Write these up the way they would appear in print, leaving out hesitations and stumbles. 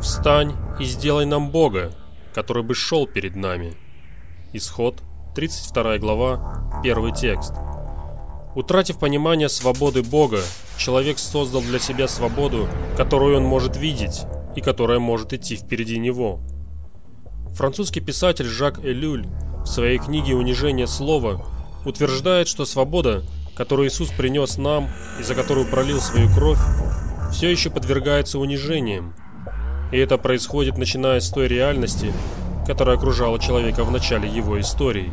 «Встань и сделай нам Бога, который бы шел перед нами». Исход, 32 глава, 1 текст. Утратив понимание свободы Бога, человек создал для себя свободу, которую он может видеть и которая может идти впереди него. Французский писатель Жак Элюль в своей книге «Унижение слова» утверждает, что свобода, которую Иисус принес нам и за которую пролил свою кровь, все еще подвергается унижениям. И это происходит, начиная с той реальности, которая окружала человека в начале его истории.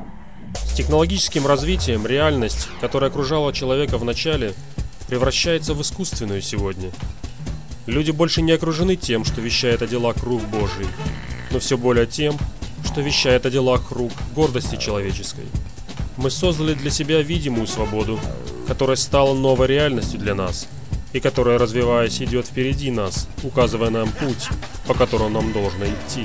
С технологическим развитием реальность, которая окружала человека в начале, превращается в искусственную сегодня. Люди больше не окружены тем, что вещает о делах рук Божьих, но все более тем, что вещает о делах рук гордости человеческой. Мы создали для себя видимую свободу, которая стала новой реальностью для нас, и которая, развиваясь, идет впереди нас, указывая нам путь, по которому нам должно идти.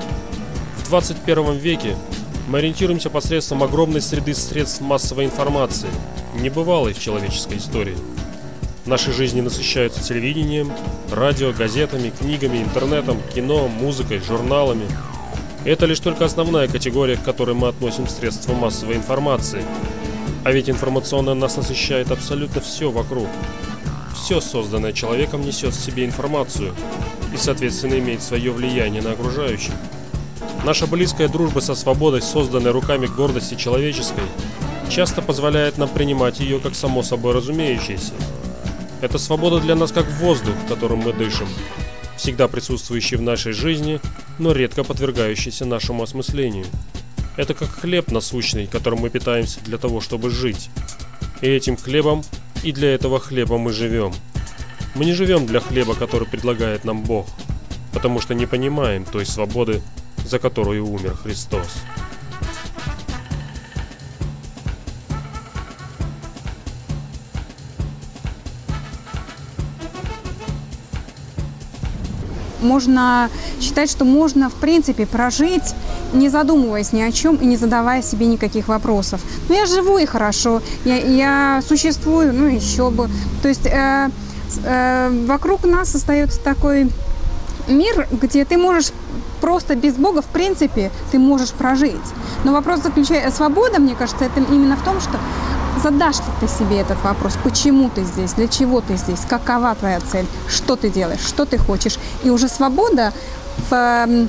В 21 веке мы ориентируемся посредством огромной среды средств массовой информации, небывалой в человеческой истории. Наши жизни насыщаются телевидением, радио, газетами, книгами, интернетом, кино, музыкой, журналами. Это лишь только основная категория, к которой мы относим средства массовой информации. А ведь информационно нас насыщает абсолютно все вокруг. Все, созданное человеком, несет в себе информацию и, соответственно, имеет свое влияние на окружающих. Наша близкая дружба со свободой, созданной руками гордости человеческой, часто позволяет нам принимать ее как само собой разумеющееся. Эта свобода для нас как воздух, которым мы дышим, всегда присутствующий в нашей жизни, но редко подвергающийся нашему осмыслению. Это как хлеб насущный, которым мы питаемся для того, чтобы жить. И этим хлебом, и для этого хлеба мы живем. Мы не живем для хлеба, который предлагает нам Бог, потому что не понимаем той свободы, за которую умер Христос. Можно считать, что можно, в принципе, прожить, не задумываясь ни о чем и не задавая себе никаких вопросов. Ну, я живу и хорошо, я существую, ну, еще бы. То есть вокруг нас остается такой мир, где ты можешь просто без Бога, в принципе, ты можешь прожить. Но вопрос заключается, свобода, мне кажется, это именно в том, что задашь ли ты себе этот вопрос, почему ты здесь, для чего ты здесь, какова твоя цель, что ты делаешь, что ты хочешь. И уже свобода в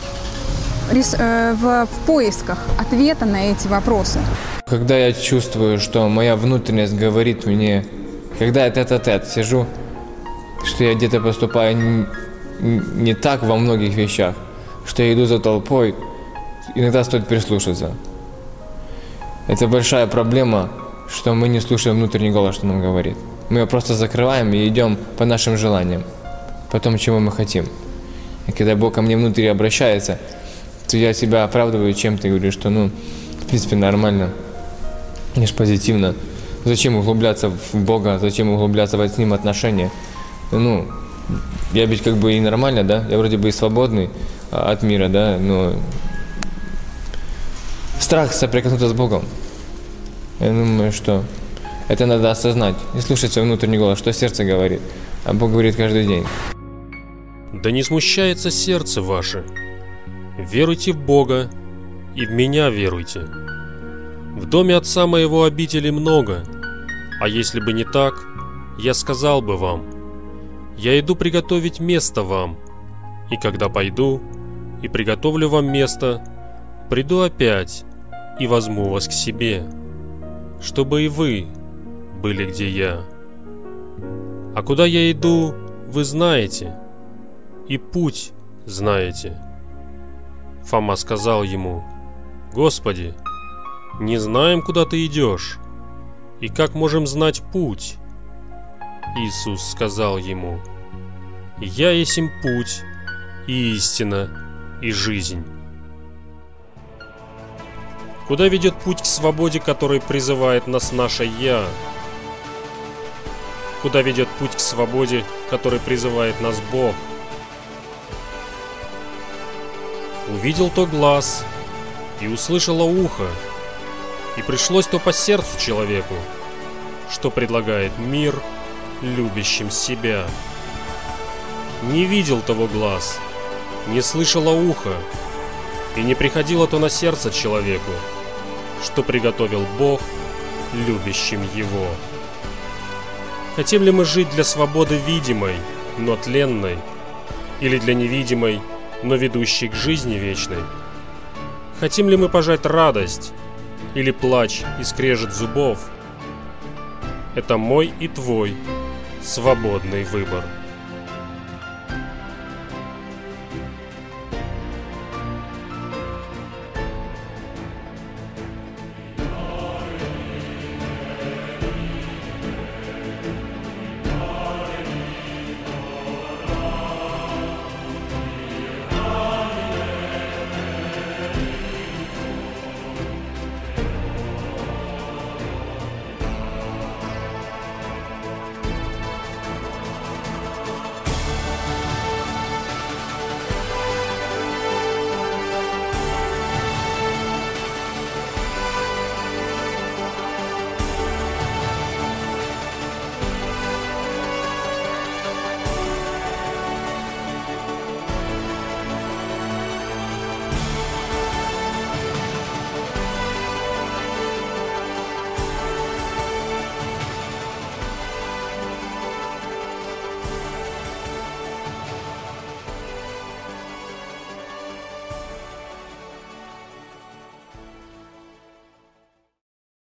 поисках ответа на эти вопросы. Когда я чувствую, что моя внутренность говорит мне, когда я тет-а-тет сижу, что я где-то поступаю не так во многих вещах, что я иду за толпой, иногда стоит прислушаться. Это большая проблема, что мы не слушаем внутренний голос, что нам говорит. Мы его просто закрываем и идем по нашим желаниям, по тому, чего мы хотим. И когда Бог ко мне внутри обращается, то я себя оправдываю чем-то и говорю, что, в принципе, нормально, лишь позитивно. Зачем углубляться в Бога, зачем углубляться в с Ним отношения? Я ведь как бы и нормально, да? Я вроде бы и свободный от мира, да? Но страх соприкоснуться с Богом. Я думаю, что это надо осознать и слушать свой внутренний голос, что сердце говорит. А Бог говорит каждый день. Да не смущается сердце ваше. Веруйте в Бога и в Меня веруйте. В доме Отца Моего обителей много, а если бы не так, я сказал бы вам. Я иду приготовить место вам, и когда пойду и приготовлю вам место, приду опять и возьму вас к себе, чтобы и вы были, где я. А куда я иду, вы знаете, и путь знаете. Фома сказал ему: Господи, не знаем, куда ты идешь, и как можем знать путь? Иисус сказал ему: Я есмь путь, и истина, и жизнь. Куда ведет путь к свободе, который призывает нас наше «Я»? Куда ведет путь к свободе, который призывает нас Бог? Увидел то глаз, и услышало ухо, и пришлось то по сердцу человеку, что предлагает мир любящим себя. Не видел того глаз, не слышало ухо, и не приходило то на сердце человеку, что приготовил Бог любящим его. Хотим ли мы жить для свободы видимой, но тленной, или для невидимой, но ведущей к жизни вечной? Хотим ли мы пожать радость, или плач и скрежет зубов? Это мой и твой свободный выбор.